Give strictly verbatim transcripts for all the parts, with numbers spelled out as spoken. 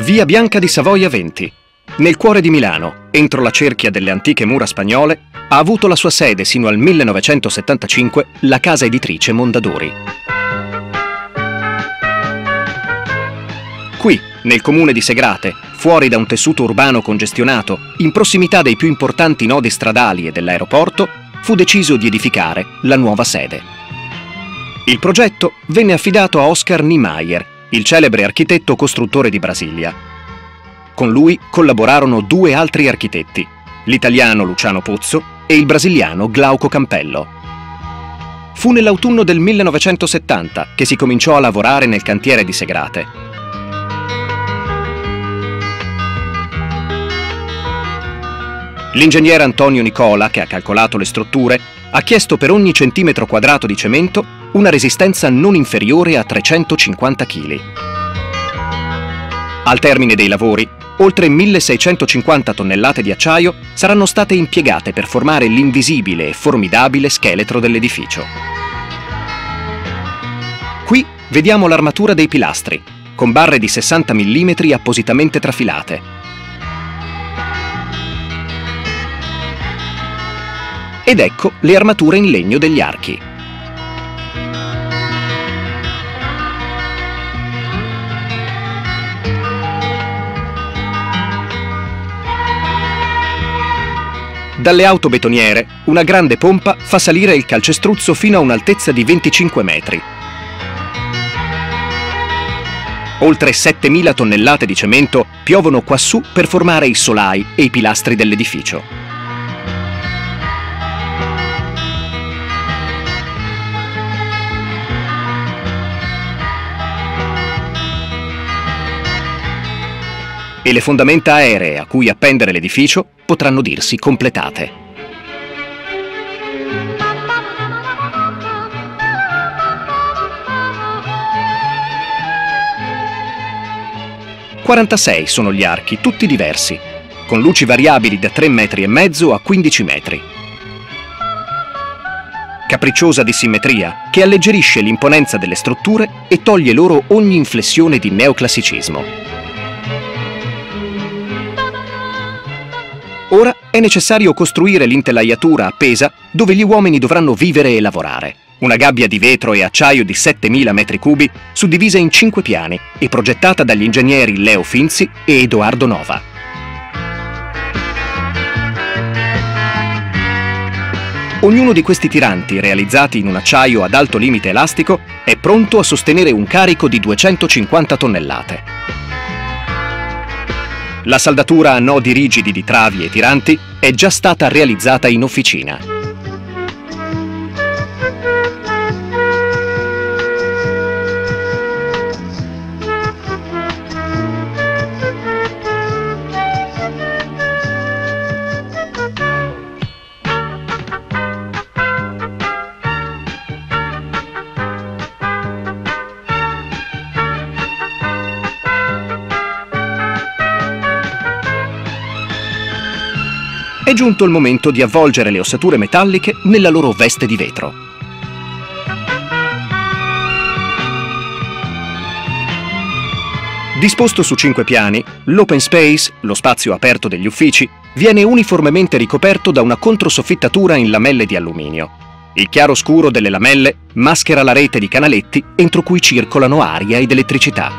Via Bianca di Savoia venti. Nel cuore di Milano, entro la cerchia delle antiche mura spagnole, ha avuto la sua sede sino al millenovecentosettantacinque la casa editrice Mondadori. Qui, nel comune di Segrate, fuori da un tessuto urbano congestionato, in prossimità dei più importanti nodi stradali e dell'aeroporto, fu deciso di edificare la nuova sede. Il progetto venne affidato a Oscar Niemeyer, il celebre architetto costruttore di Brasilia. Con lui collaborarono due altri architetti, l'italiano Luciano Pozzo e il brasiliano Glauco Campello. Fu nell'autunno del millenovecentosettanta che si cominciò a lavorare nel cantiere di Segrate. L'ingegnere Antonio Nicola, che ha calcolato le strutture, ha chiesto per ogni centimetro quadrato di cemento una resistenza non inferiore a trecentocinquanta chili. Al termine dei lavori, oltre milleseicentocinquanta tonnellate di acciaio saranno state impiegate per formare l'invisibile e formidabile scheletro dell'edificio. Qui vediamo l'armatura dei pilastri, con barre di sessanta millimetri appositamente trafilate. Ed ecco le armature in legno degli archi. Dalle auto betoniere, una grande pompa fa salire il calcestruzzo fino a un'altezza di venticinque metri. Oltre settemila tonnellate di cemento piovono quassù per formare i solai e i pilastri dell'edificio. E le fondamenta aeree a cui appendere l'edificio potranno dirsi completate. quarantasei sono gli archi, tutti diversi, con luci variabili da tre metri e mezzo a quindici metri. Capricciosa dissimmetria che alleggerisce l'imponenza delle strutture e toglie loro ogni inflessione di neoclassicismo. Ora è necessario costruire l'intelaiatura appesa dove gli uomini dovranno vivere e lavorare. Una gabbia di vetro e acciaio di settemila metri cubi, suddivisa in cinque piani e progettata dagli ingegneri Leo Finzi e Edoardo Nova. Ognuno di questi tiranti, realizzati in un acciaio ad alto limite elastico, è pronto a sostenere un carico di duecentocinquanta tonnellate. La saldatura a nodi rigidi di travi e tiranti è già stata realizzata in officina. È giunto il momento di avvolgere le ossature metalliche nella loro veste di vetro. Disposto su cinque piani, l'open space, lo spazio aperto degli uffici, viene uniformemente ricoperto da una controsoffittatura in lamelle di alluminio. Il chiaroscuro delle lamelle maschera la rete di canaletti entro cui circolano aria ed elettricità.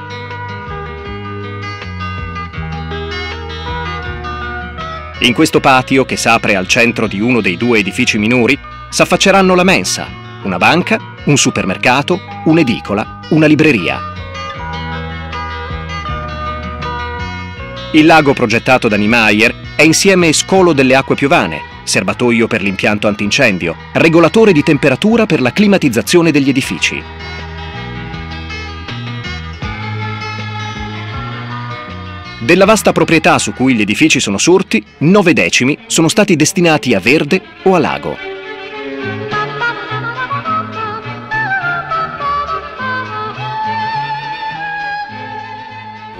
In questo patio, che s'apre al centro di uno dei due edifici minori, s'affacceranno la mensa, una banca, un supermercato, un'edicola, una libreria. Il lago progettato da Niemeyer è insieme scolo delle acque piovane, serbatoio per l'impianto antincendio, regolatore di temperatura per la climatizzazione degli edifici. Della vasta proprietà su cui gli edifici sono sorti, nove decimi sono stati destinati a verde o a lago.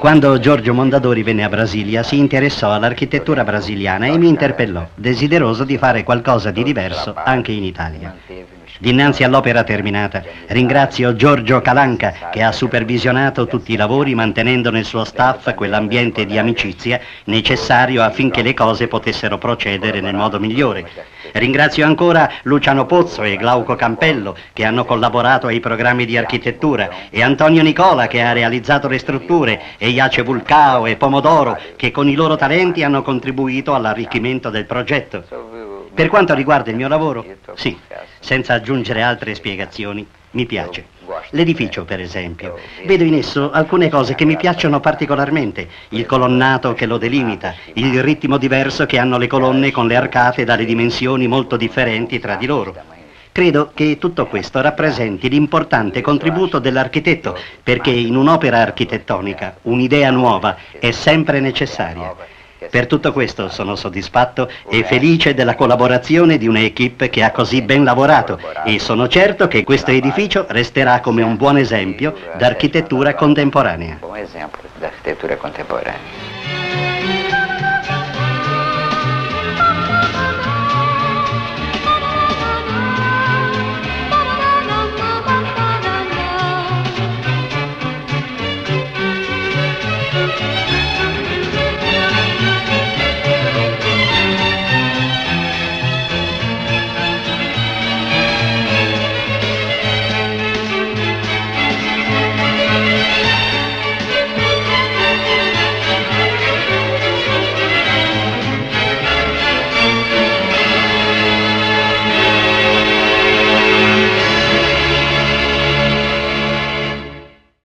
Quando Giorgio Mondadori venne a Brasilia si interessò all'architettura brasiliana e mi interpellò, desideroso di fare qualcosa di diverso anche in Italia. Dinanzi all'opera terminata, ringrazio Giorgio Calanca che ha supervisionato tutti i lavori mantenendo nel suo staff quell'ambiente di amicizia necessario affinché le cose potessero procedere nel modo migliore. Ringrazio ancora Luciano Pozzo e Glauco Campello che hanno collaborato ai programmi di architettura e Antonio Nicola che ha realizzato le strutture e Iace Vulcao e Pomodoro che con i loro talenti hanno contribuito all'arricchimento del progetto. Per quanto riguarda il mio lavoro, sì, senza aggiungere altre spiegazioni, mi piace. L'edificio, per esempio, vedo in esso alcune cose che mi piacciono particolarmente, il colonnato che lo delimita, il ritmo diverso che hanno le colonne con le arcate dalle dimensioni molto differenti tra di loro. Credo che tutto questo rappresenti l'importante contributo dell'architetto, perché in un'opera architettonica un'idea nuova è sempre necessaria. Per tutto questo sono soddisfatto e felice della collaborazione di un'equipe che ha così ben lavorato e sono certo che questo edificio resterà come un buon esempio d'architettura contemporanea. Buon esempio d'architettura contemporanea.